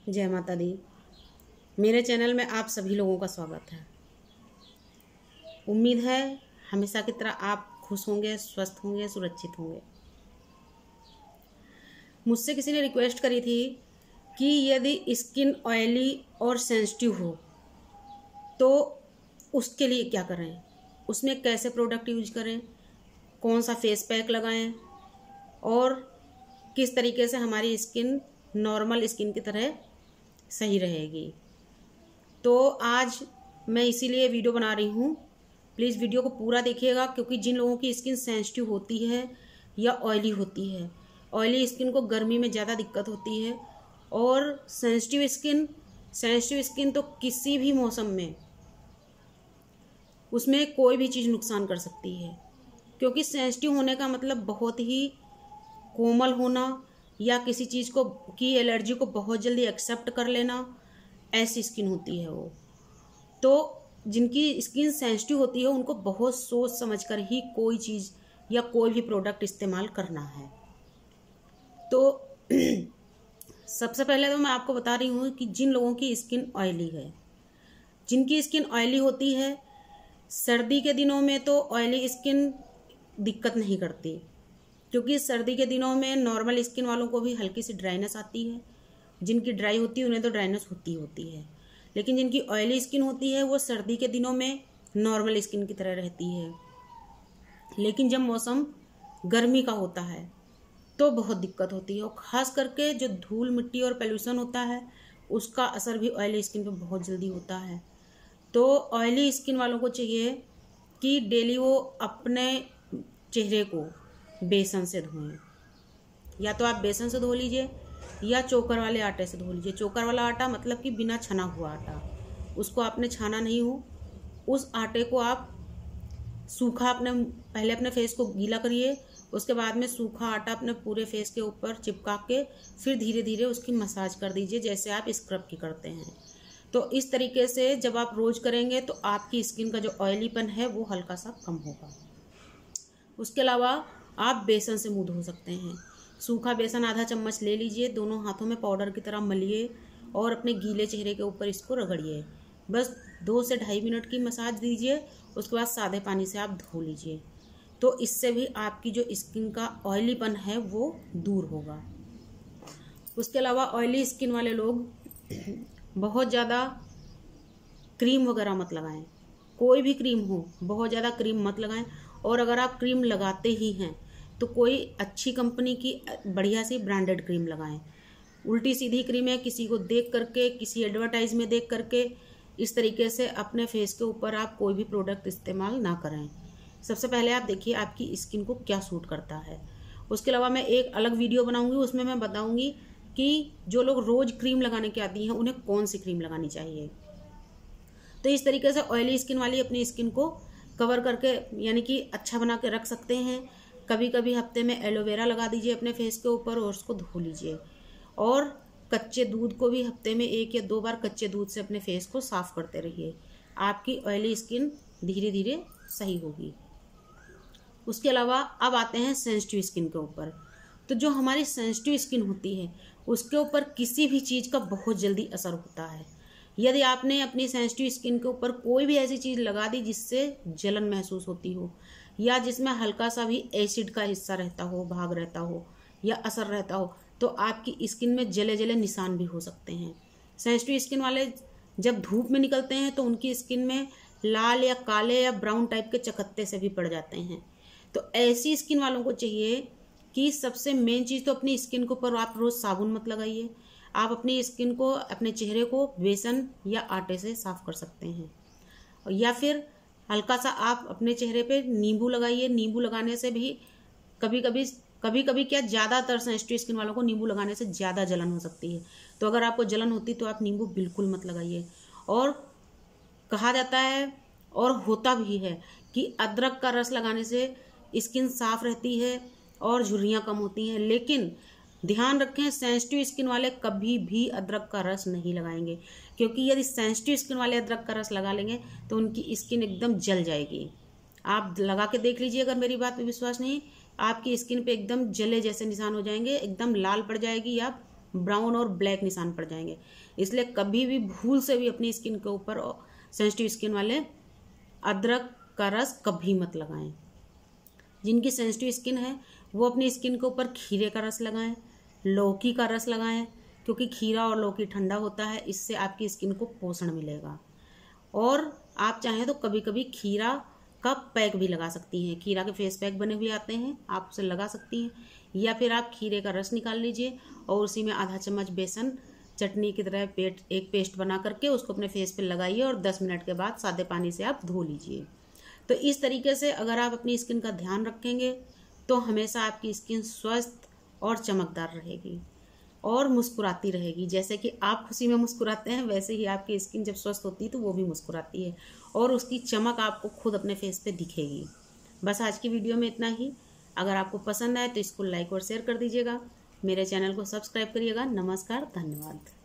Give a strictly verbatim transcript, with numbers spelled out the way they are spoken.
जय माता दी। मेरे चैनल में आप सभी लोगों का स्वागत है। उम्मीद है हमेशा की तरह आप खुश होंगे, स्वस्थ होंगे, सुरक्षित होंगे। मुझसे किसी ने रिक्वेस्ट करी थी कि यदि स्किन ऑयली और सेंसिटिव हो तो उसके लिए क्या करें, उसमें कैसे प्रोडक्ट यूज करें, कौन सा फेस पैक लगाएं और किस तरीके से हमारी स्किन नॉर्मल स्किन की तरह सही रहेगी। तो आज मैं इसीलिए वीडियो बना रही हूँ। प्लीज़ वीडियो को पूरा देखिएगा, क्योंकि जिन लोगों की स्किन सेंसिटिव होती है या ऑयली होती है, ऑयली स्किन को गर्मी में ज़्यादा दिक्कत होती है, और सेंसिटिव स्किन सेंसिटिव स्किन तो किसी भी मौसम में उसमें कोई भी चीज़ नुकसान कर सकती है। क्योंकि सेंसिटिव होने का मतलब बहुत ही कोमल होना या किसी चीज़ को की एलर्जी को बहुत जल्दी एक्सेप्ट कर लेना, ऐसी स्किन होती है वो। तो जिनकी स्किन सेंसिटिव होती है उनको बहुत सोच समझकर ही कोई चीज़ या कोई भी प्रोडक्ट इस्तेमाल करना है। तो सबसे पहले तो मैं आपको बता रही हूँ कि जिन लोगों की स्किन ऑयली है, जिनकी स्किन ऑयली होती है, सर्दी के दिनों में तो ऑयली स्किन दिक्कत नहीं करती, क्योंकि सर्दी के दिनों में नॉर्मल स्किन वालों को भी हल्की सी ड्राइनेस आती है। जिनकी ड्राई होती है उन्हें तो ड्राइनेस होती होती है, लेकिन जिनकी ऑयली स्किन होती है वो सर्दी के दिनों में नॉर्मल स्किन की तरह रहती है। लेकिन जब मौसम गर्मी का होता है तो बहुत दिक्कत होती है, और ख़ास करके जो धूल मिट्टी और पोल्यूशन होता है उसका असर भी ऑयली स्किन पे बहुत जल्दी होता है। तो ऑयली स्किन वालों को चाहिए कि डेली वो अपने चेहरे को बेसन से धोएं। या तो आप बेसन से धो लीजिए या चोकर वाले आटे से धो लीजिए। चोकर वाला आटा मतलब कि बिना छना हुआ आटा, उसको आपने छाना नहीं हो, उस आटे को आप सूखा अपने पहले अपने फेस को गीला करिए, उसके बाद में सूखा आटा अपने पूरे फेस के ऊपर चिपका के फिर धीरे धीरे उसकी मसाज कर दीजिए, जैसे आप स्क्रब की करते हैं। तो इस तरीके से जब आप रोज़ करेंगे तो आपकी स्किन का जो ऑयलीपन है वो हल्का सा कम होगा। उसके अलावा आप बेसन से मुंह धो सकते हैं। सूखा बेसन आधा चम्मच ले लीजिए, दोनों हाथों में पाउडर की तरह मलिए और अपने गीले चेहरे के ऊपर इसको रगड़िए। बस दो से ढाई मिनट की मसाज दीजिए, उसके बाद सादे पानी से आप धो लीजिए। तो इससे भी आपकी जो स्किन का ऑयलीपन है वो दूर होगा। उसके अलावा ऑयली स्किन वाले लोग बहुत ज़्यादा क्रीम वगैरह मत लगाएं। कोई भी क्रीम हो, बहुत ज़्यादा क्रीम मत लगाएं। और अगर आप क्रीम लगाते ही हैं तो कोई अच्छी कंपनी की बढ़िया सी ब्रांडेड क्रीम लगाएं। उल्टी सीधी क्रीमें किसी को देख करके, किसी एडवर्टाइज में देख करके इस तरीके से अपने फेस के ऊपर आप कोई भी प्रोडक्ट इस्तेमाल ना करें। सबसे पहले आप देखिए आपकी स्किन को क्या सूट करता है। उसके अलावा मैं एक अलग वीडियो बनाऊंगी, उसमें मैं बताऊंगी कि जो लोग रोज़ क्रीम लगाने के आती हैं उन्हें कौन सी क्रीम लगानी चाहिए। तो इस तरीके से ऑयली स्किन वाली अपनी स्किन को कवर करके यानी कि अच्छा बना के रख सकते हैं। कभी कभी हफ्ते में एलोवेरा लगा दीजिए अपने फेस के ऊपर और उसको धो लीजिए। और कच्चे दूध को भी हफ्ते में एक या दो बार कच्चे दूध से अपने फेस को साफ करते रहिए। आपकी ऑयली स्किन धीरे धीरे सही होगी। उसके अलावा अब आते हैं सेंसिटिव स्किन के ऊपर। तो जो हमारी सेंसिटिव स्किन होती है उसके ऊपर किसी भी चीज़ का बहुत जल्दी असर होता है। यदि आपने अपनी सेंसिटिव स्किन के ऊपर कोई भी ऐसी चीज़ लगा दी जिससे जलन महसूस होती हो, या जिसमें हल्का सा भी एसिड का हिस्सा रहता हो, भाग रहता हो या असर रहता हो, तो आपकी स्किन में जले जले निशान भी हो सकते हैं। सेंसिटिव स्किन वाले जब धूप में निकलते हैं तो उनकी स्किन में लाल या काले या ब्राउन टाइप के चकत्ते से भी पड़ जाते हैं। तो ऐसी स्किन वालों को चाहिए कि सबसे मेन चीज़ तो अपनी स्किन के ऊपर आप रोज़ साबुन मत लगाइए। आप अपनी स्किन को, अपने चेहरे को बेसन या आटे से साफ कर सकते हैं, या फिर हल्का सा आप अपने चेहरे पे नींबू लगाइए। नींबू लगाने से भी कभी कभी कभी कभी क्या ज़्यादातर सेंसिटिव स्किन वालों को नींबू लगाने से ज़्यादा जलन हो सकती है। तो अगर आपको जलन होती तो आप नींबू बिल्कुल मत लगाइए। और कहा जाता है और होता भी है कि अदरक का रस लगाने से स्किन साफ रहती है और झुर्रियाँ कम होती हैं। लेकिन ध्यान रखें, सेंसिटिव स्किन वाले कभी भी अदरक का रस नहीं लगाएंगे, क्योंकि यदि सेंसिटिव स्किन वाले अदरक का रस लगा लेंगे तो उनकी स्किन एकदम जल जाएगी। आप लगा के देख लीजिए, अगर मेरी बात पे विश्वास नहीं, आपकी स्किन पे एकदम जले जैसे निशान हो जाएंगे, एकदम लाल पड़ जाएगी या ब्राउन और ब्लैक निशान पड़ जाएंगे। इसलिए कभी भी भूल से भी अपनी स्किन के ऊपर, सेंसिटिव स्किन वाले, अदरक का रस कभी मत लगाएं। जिनकी सेंसिटिव स्किन है वो अपनी स्किन के ऊपर खीरे का रस लगाएं, लौकी का रस लगाएं, क्योंकि खीरा और लौकी ठंडा होता है, इससे आपकी स्किन को पोषण मिलेगा। और आप चाहें तो कभी कभी खीरा का पैक भी लगा सकती हैं। खीरा के फेस पैक बने हुए आते हैं, आप उसे लगा सकती हैं। या फिर आप खीरे का रस निकाल लीजिए और उसी में आधा चम्मच बेसन चटनी की तरह पेट एक पेस्ट बना करके उसको अपने फेस पे लगाइए और दस मिनट के बाद सादे पानी से आप धो लीजिए। तो इस तरीके से अगर आप अपनी स्किन का ध्यान रखेंगे तो हमेशा आपकी स्किन स्वस्थ और चमकदार रहेगी और मुस्कुराती रहेगी। जैसे कि आप खुशी में मुस्कुराते हैं, वैसे ही आपकी स्किन जब स्वस्थ होती है तो वो भी मुस्कुराती है और उसकी चमक आपको खुद अपने फेस पे दिखेगी। बस आज की वीडियो में इतना ही। अगर आपको पसंद आए तो इसको लाइक और शेयर कर दीजिएगा। मेरे चैनल को सब्सक्राइब करिएगा। नमस्कार, धन्यवाद।